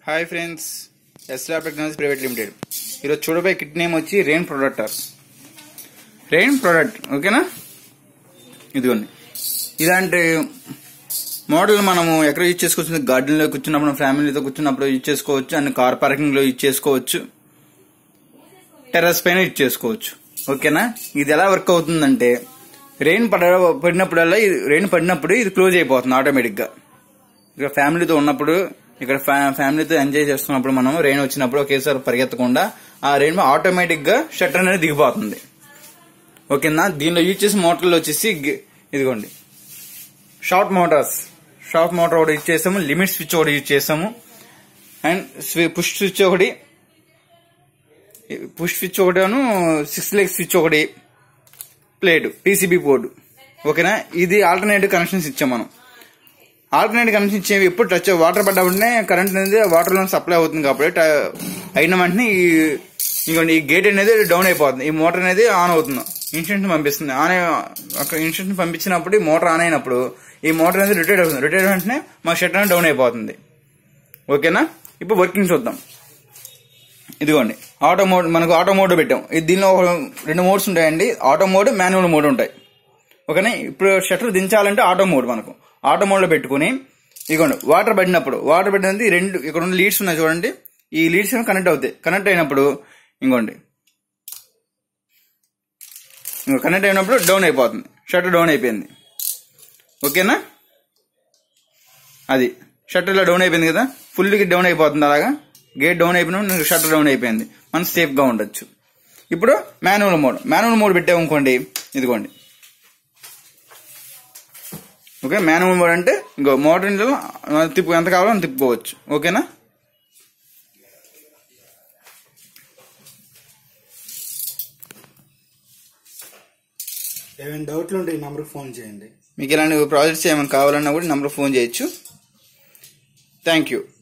Hi friends, S lab technology private limited. ఈరోజు చూడబోయే kit name వచ్చి రెయిన్ ప్రొడక్టర్. రెయిన్ ప్రొడక్ట్ ఓకేనా. ఇదిగోండి, ఇలాంటి మోడల్ మనము ఎక్కడ యూజ్ చేసుకోవచ్చు? గార్డెన్లో కూర్చున్నప్పుడు, ఫ్యామిలీతో కూర్చున్నప్పుడు యూజ్ చేసుకోవచ్చు, అండ్ కార్ పార్కింగ్ లో యూజ్ చేసుకోవచ్చు, టెర్రస్ పైన యూజ్ చేసుకోవచ్చు. ఓకేనా. ఇది ఎలా వర్క్ అవుతుందంటే, రెయిన్ పడినప్పుడల్లా రెయిన్ పడినప్పుడు ఇది క్లోజ్ అయిపోతుంది ఆటోమేటిక్ గా. ఇక ఫ్యామిలీతో ఉన్నప్పుడు, ఇక్కడ ఫ్యామిలీతో ఎంజాయ్ చేస్తున్నప్పుడు, మనం రెయిన్ వచ్చినప్పుడు ఒకేసారి పరిగెత్తకుండా ఆ రెయిన్ ఆటోమేటిక్ గా షట్టర్ అనేది దిగిపోతుంది. ఓకేనా. దీనిలో యూజ్ చేసే మోటార్లు వచ్చేసి ఇదిగోండి, షార్ట్ మోటార్ ఒకటి యూజ్ చేసాము, లిమిట్ స్విచ్ ఒకటి యూజ్ చేసాము, అండ్ పుష్ స్విచ్ ఒకటి, 6 లెగ్ స్విచ్ ఒకటి, ప్లేట్, టీసీబీ బోర్డు. ఓకేనా. ఇది ఆల్టర్నేటివ్ కనెక్షన్స్ ఇచ్చాం మనం. ఆల్టర్నేటివ్ కనెక్షన్ ఇచ్చేవి ఎప్పుడు టచ్ వాటర్ పడ్డప్పుడే కరెంట్ అనేది వాటర్ లో సప్లై అవుతుంది కాబట్టి అయిన వెంటనే ఈ గేట్ అనేది డౌన్ అయిపోతుంది, ఈ మోటార్ అనేది ఆన్ అవుతుంది, ఇన్స్ట్రక్షన్ పంపిస్తుంది. ఇన్స్ట్రక్షన్ పంపించినప్పుడు ఈ మోటార్ ఆన్ అయినప్పుడు ఈ మోటార్ అనేది రిటైర్ అవుతుంది. రిటైర్ వెంటనే మా షట్టర్ అనేది డౌన్ అయిపోతుంది. ఓకేనా. ఇప్పుడు వర్కింగ్ చూద్దాం. ఇదిగోండి, ఆటో మోడ్, మనకు ఆటో మోడ్ పెట్టాం. దీనిలో 2 మోడ్స్ ఉంటాయండి, ఆటో మోడ్, మాన్యువల్ మోడ్ ఉంటాయి. ఓకేనా. ఇప్పుడు షట్టర్ దించాలంటే ఆటో మోడ్, మనకు ఆటో మోడ్ లో పెట్టుకుని ఇదిగోండి, వాటర్ పడినది ఇక్కడ ఉన్న లీడ్స్ ఉన్నాయి చూడండి, ఈ లీడ్స్ కనెక్ట్ అవుతాయి. కనెక్ట్ అయినప్పుడు ఇంకోండి, కనెక్ట్ అయినప్పుడు డౌన్ అయిపోతుంది, షట్టర్ డౌన్ అయిపోయింది. ఓకేనా. అది షట్టర్ ఇలా డౌన్ అయిపోయింది కదా, ఫుల్గా డౌన్ అయిపోతుంది. అలాగా గేట్ డౌన్ అయిపోయినప్పుడు షట్టర్ డౌన్ అయిపోయింది, మనం సేఫ్ గా ఉండొచ్చు. ఇప్పుడు మాన్యువల్ మోడ్ పెట్టామనుకోండి, ఇదిగోండి. ఓకే. మాన్యువల్ మోడ్ అంటే ఇంకో మోటార్ ఎంత కావాలో అంత తిప్పుకోవచ్చు. ఓకేనా. ఏమైనా డౌట్లు ఉంటే ఈ నంబర్కి ఫోన్ చేయండి. మీకు ఇలాంటి ప్రాజెక్ట్స్ ఏమైనా కావాలన్నా కూడా నంబర్ ఫోన్ చేయొచ్చు. Thank you.